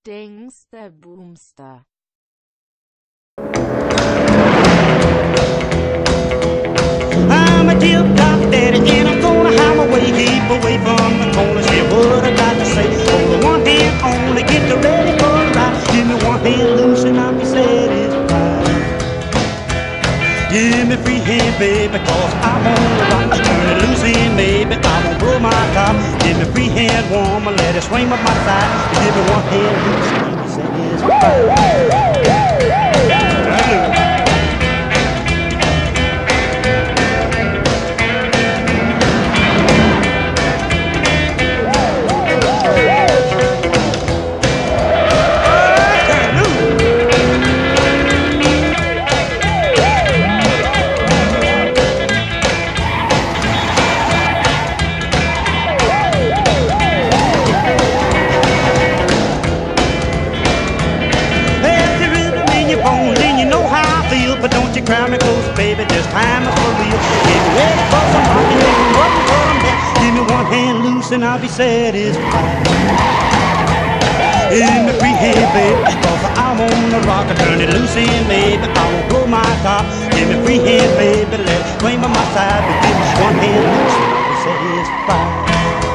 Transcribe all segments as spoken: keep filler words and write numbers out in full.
Dingster Boomster. I'm a tip-top daddy and I'm gonna hide my way, keep away from the corners. Hear what I got to say. Hold the one hand on to get ready for the ride. Give me one hand loose and I'll be satisfied. Give me free hand, baby, cause I'm on the rock. Turn it loose in, baby, I won't blow my top. Give me free hand, warm, let it swing up my side. Give me one hand loose and I'll be satisfied. But don't you cry me close, baby, this time is for real. Get ready for some rockin' and rockin' for them down. Give me one hand loose and I'll be satisfied. Give me free hand, baby, cause I'm on the rock. Turn it loose in, baby, I won't blow my top. Give me free hand, baby, let it swing by my side. But give me one hand loose and I'll be satisfied.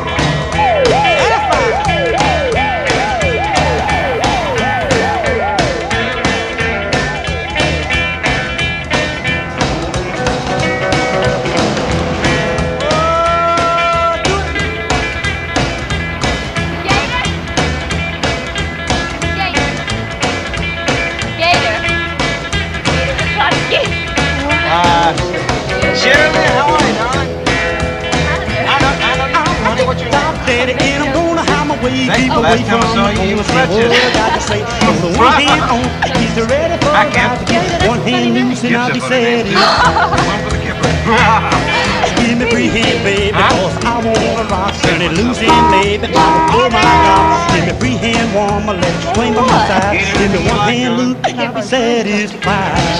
Shirley, how are you, darling? I don't, I don't know, honey, what's your name? Daddy, and I'm gonna hide my way, Thank keep you. away Last time I from saw the you, you corners. was What wretched. I got to say, hold the one hand on, he's ready for I a can't. ride. Give me one hand loose and I'll be satisfied. One for the kipper. Give me free hand, baby, cause I wanna rock. Turn it loose in, baby, oh my God. Give me free hand, warm, let it swing by my side. Give me one hand loose and I'll be satisfied.